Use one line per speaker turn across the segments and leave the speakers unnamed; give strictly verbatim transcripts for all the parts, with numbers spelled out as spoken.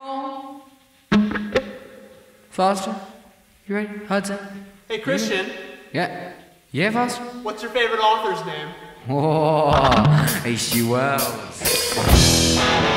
Foster, you ready? Hudson?
Hey, Christian.
Yeah. Yeah, Foster?
What's your favorite author's name?
Oh, H G Wells.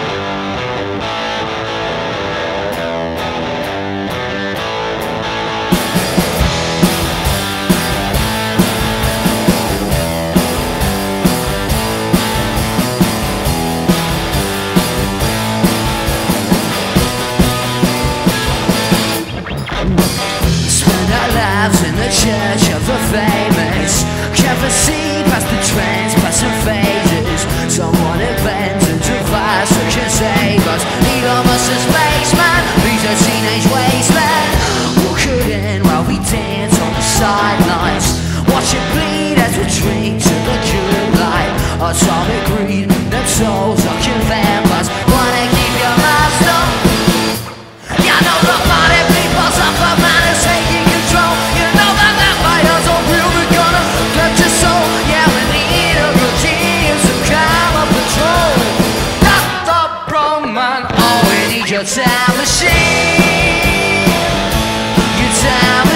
In the church of the famous, never see past the trends, past the phases. Someone invented a device that can save us. Elon Musk's a spaceman, he's a teenage wasteland. Walk it in while we dance on the sidelines. Watch it bleed as we drink to the good life. Atomic greed, them souls sucking vampires. Wanna keep your mouth stuck? Yeah, I know the party people suffer, man is taking control. You know that that fighters are real, we're gonna get your soul. Yeah, we need a good genius to come up patrol. Doctor Broman, oh, we need your time machine. Your time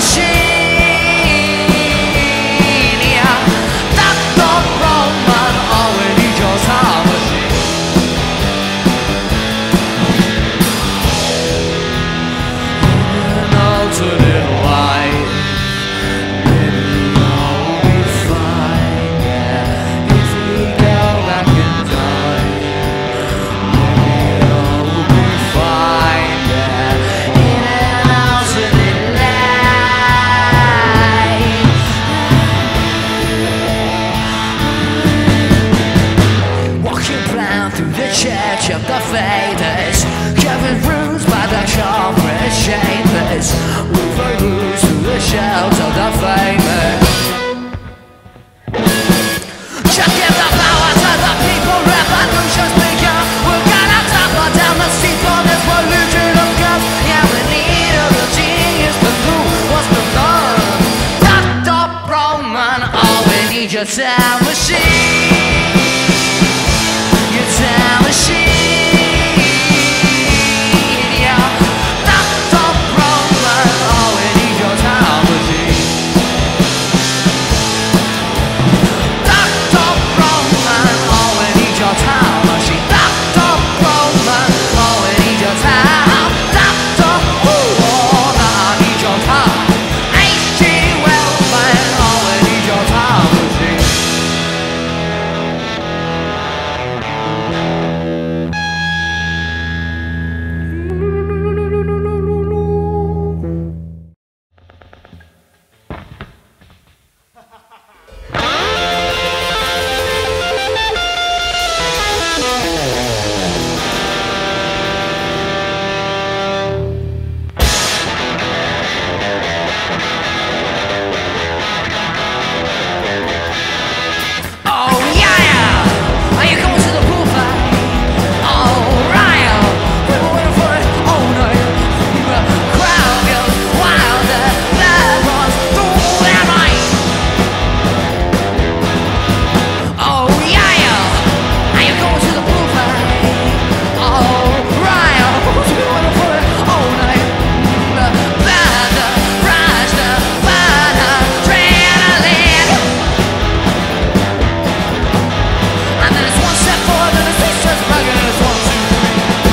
machine, yeah. Doctor Broman, oh, we need your time machine. Alternate life, maybe all we find, yeah. If we go back in time, maybe all we find, yeah. In an alternate life. Walking round through the church of the faders, covered rooms by the corporate chambers. Moves through the shells of the famous. Just give the power to the people, revolution's begun. We're gonna topple down the seat on this pollution of guns. Yeah, we need a real genius to do what's been done. Doctor Broman, oh, we need your time machine. Your time machine, yeah. Doctor Broman, oh, we need your time machine. Doctor Broman, oh, we need your time machine. Doctor Broman, oh, we need your time. Doctor, oh, I need your time. H G Wells, man, oh, we need your time machine. Oh yeah! Are you going to the bullfight? Oh right! We were waiting for it all night. The crowd goes wild, the blood runs through their mind. Oh yeah! Are you going to the bullfight? Oh right! We were waiting for it all night. The blood, the rush, the fun, adrenaline. And then it's one step forward, and it's two steps back, and it's one, two, three.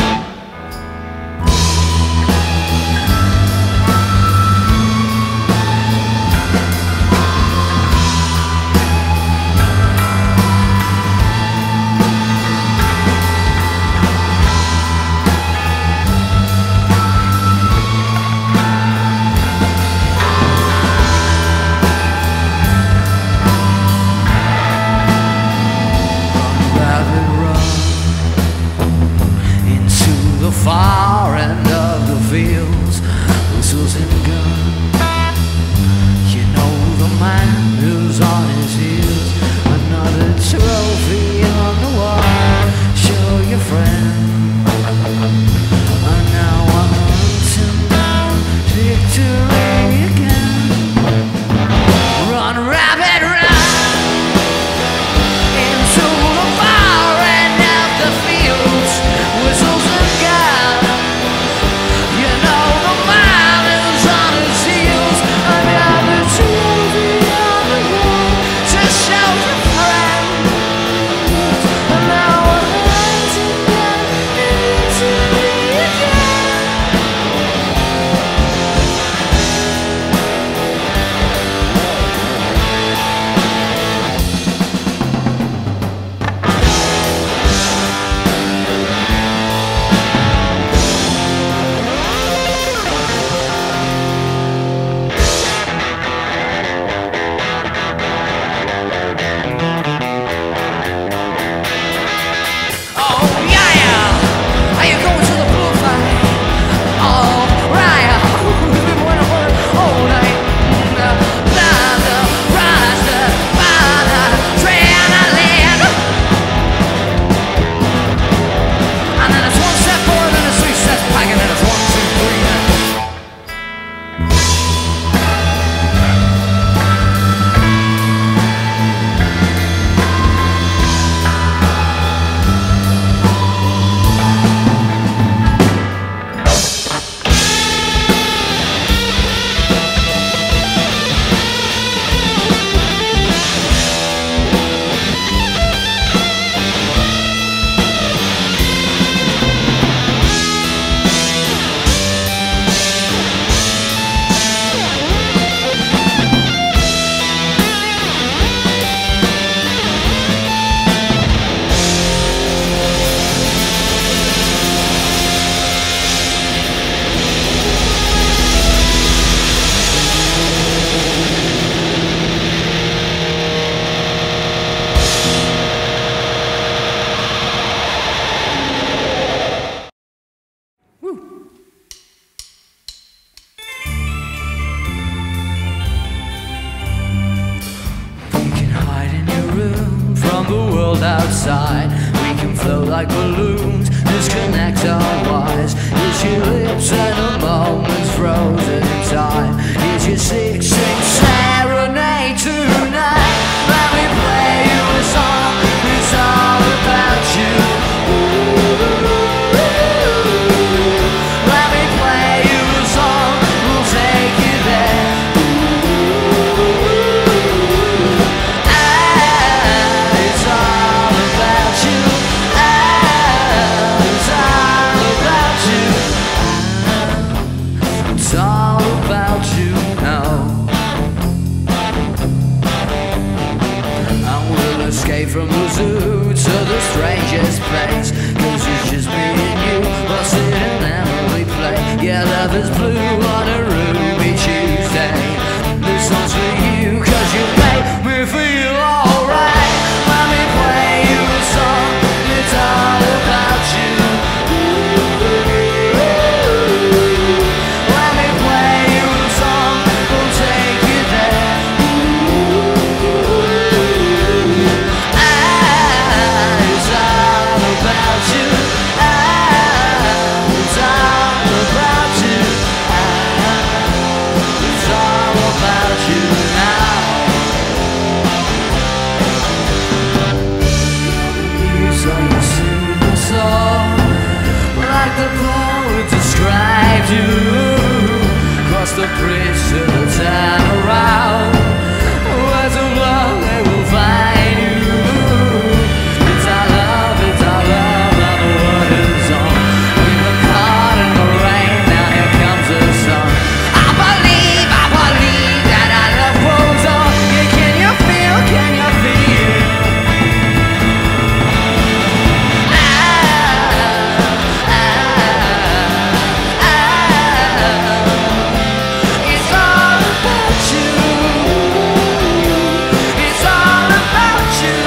Rapid run into the far end of the fields, whistles and guns. You know the man who's on his heels. Another trophy on the wall. Show your friend. And now I'm hunting down victory again. Run, rabbit, run into the far end of the fields, whistles and guns. from the world outside. We can float like balloons, disconnect our wires. Here's your lips and a moment's frozen in time. Here's your six-string serenade tonight. Let me play you a song, it's all about you. Let me play you a song, we'll take you there. Ah, it's all about you. Ah, it's all about you. Ah, it's all about you now. And we'll escape from the zoo to the strangest place, 'cause it's just me and you, we'll sit and Emily play. Yeah, love is blue on a ruby Tuesday. This song's for you, 'cause you make me feel alright. Let me play you a song, it's all about you. Let me play you a song, we'll take you there. Ah, it's all about you. Ah, it's all about you. Ah, it's all about you now. You saw you sing the song like the poet described you. Cross the bridge to the town around. Words of love, they will find you. It's our love, it's our love, and the word is on. We've been caught in the rain, now here comes the sun. I believe, I believe that our love grows on. Yeah, can you feel, can you feel? Ah, ah, ah. It's all about you. It's all about you.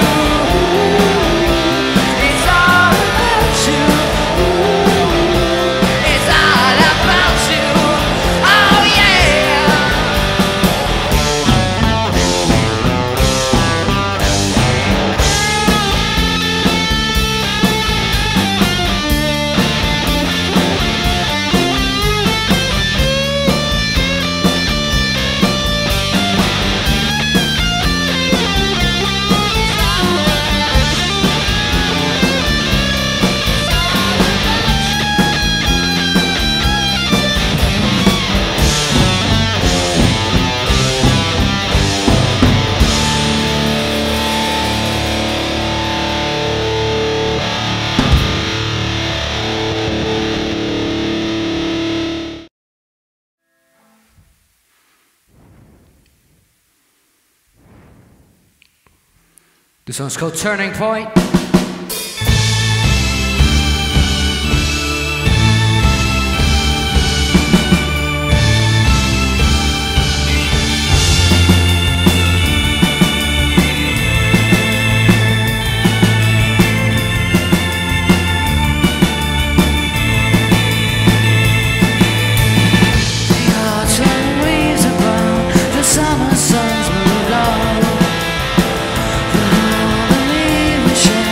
It's all about you. It's all about you. Oh yeah. This one's called Turning Point. The autumn leaves are brown, the summer sun's moved on. The Mid-Wilshire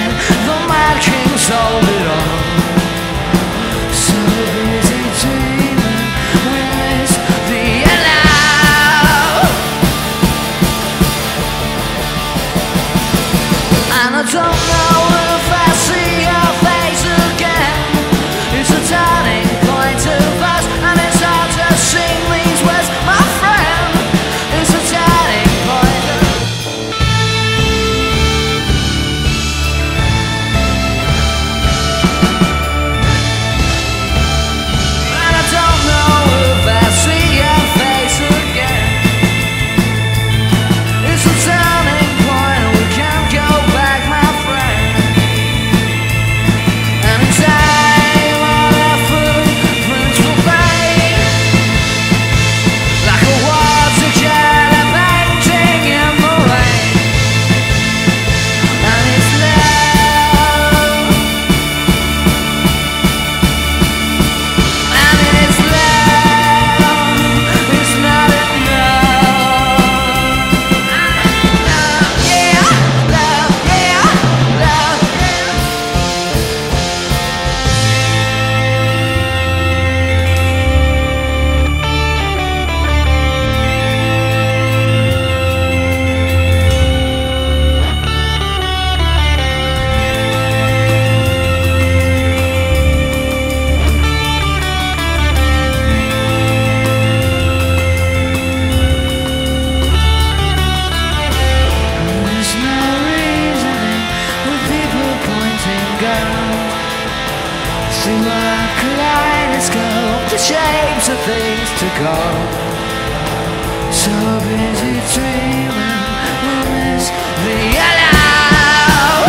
dreams of things to go. So busy dreaming we'll miss the allow.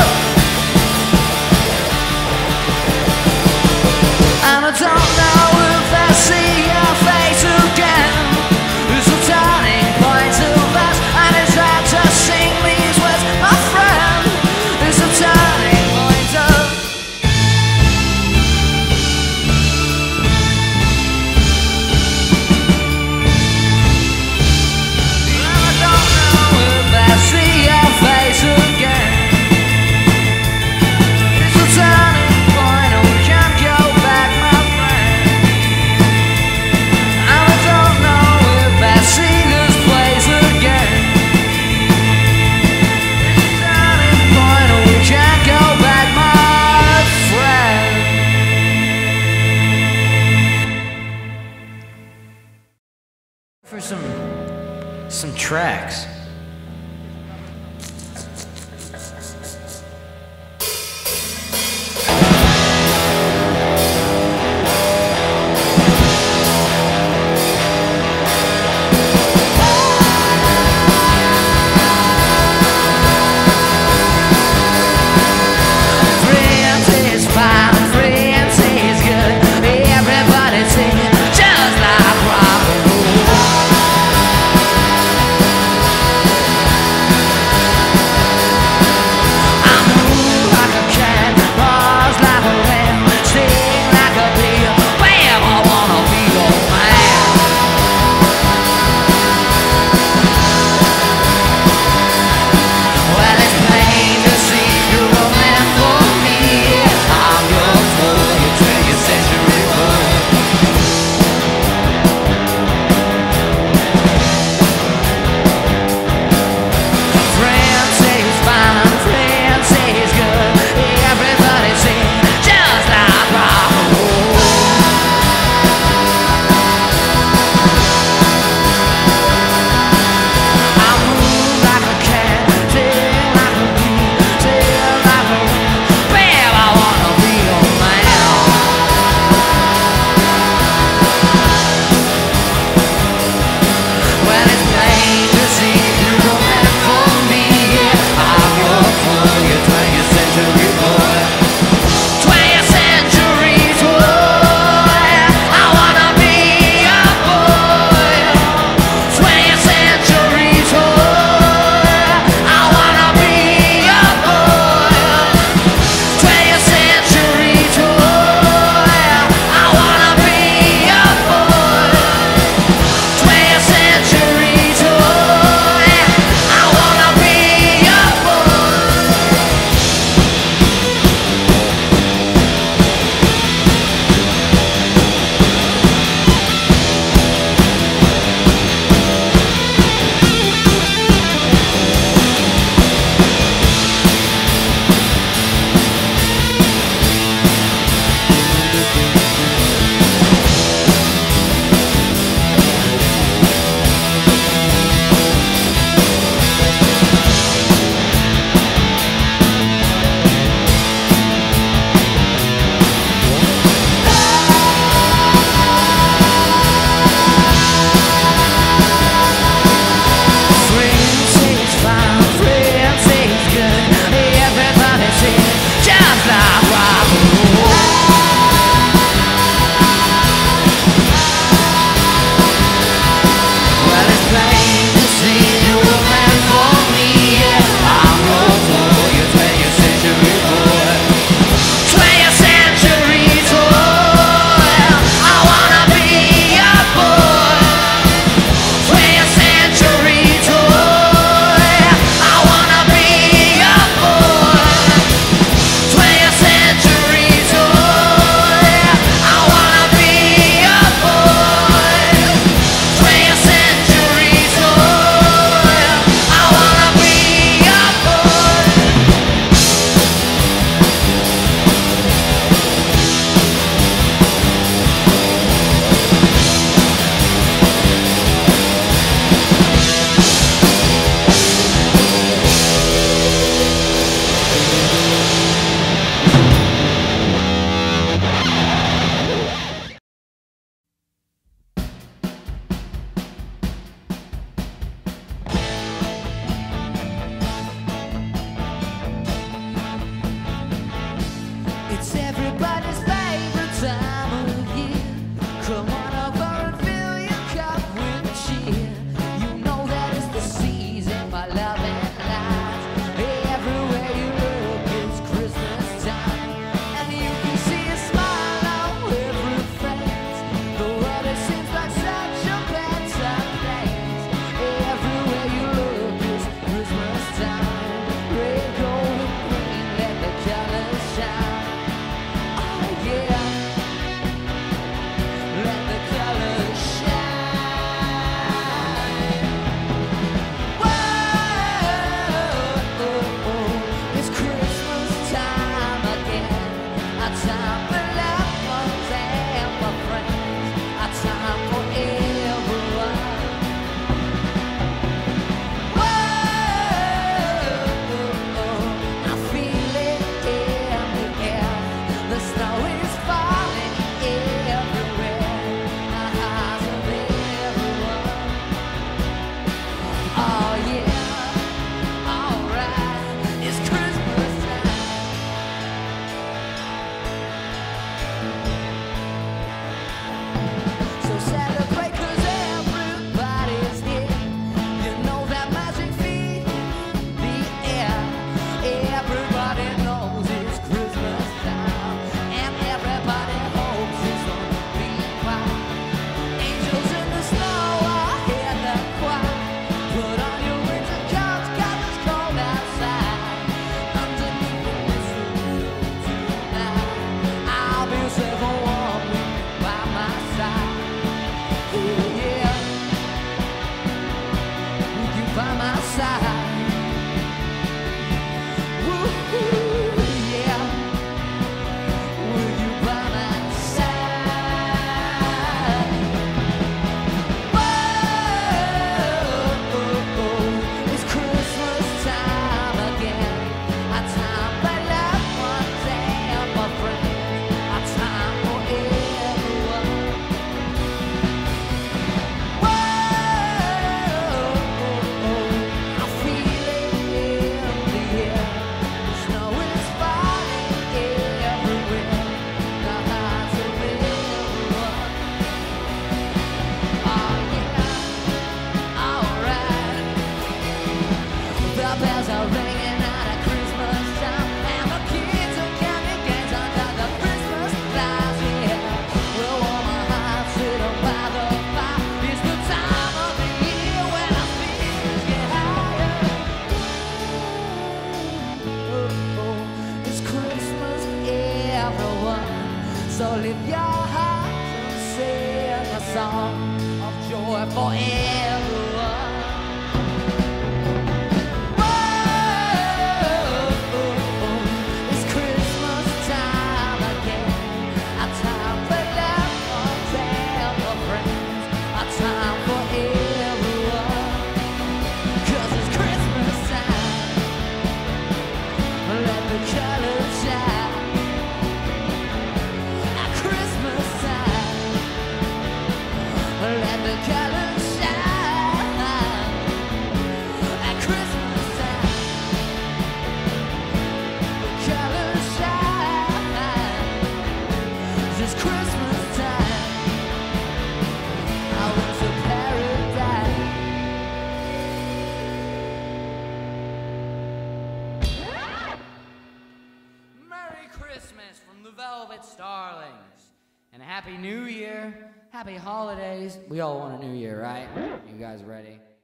And I don't know if I see your face again. It's a turning point of us, and it's hard to sing these words, my friend. It's a turning point of. And I don't know if I see your face again. It's a turning point, and we can't go back, my friend. And I don't know if I see this place again. It's a turning point, and we can't go back, my friend. For some some tracks. Friends is fine, friends is good. Everybody's singing just like rock and roll. joy for everyone. Christmas from the Velvet Starlings. And a Happy New Year, Happy Holidays. We all want a new year, right? You guys ready?